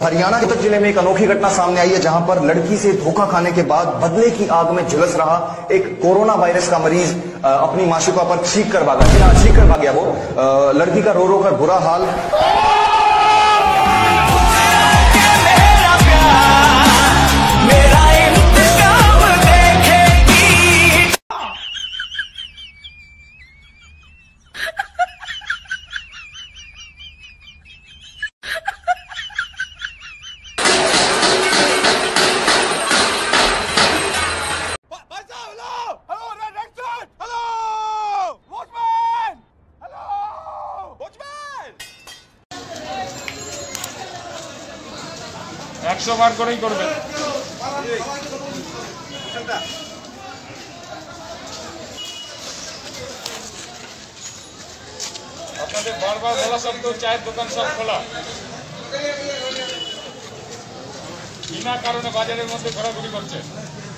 हरियाणा के जिले में एक अनोखी घटना सामने आई है, जहां पर लड़की से धोखा खाने के बाद बदले की आग में झुलस रहा एक कोरोना वायरस का मरीज अपनी माशिका पर चीख कर भागा। जी हाँ, चीख कर भाग गया वो। लड़की का रो रो कर बुरा हाल। একশো বার করেই করবেন। আপনাদের বারবার বলা সত্ত্বেও চায়ের দোকান সব খোলা, বিনা কারণে বাজারের মধ্যে ঘোরাঘুরি করছে।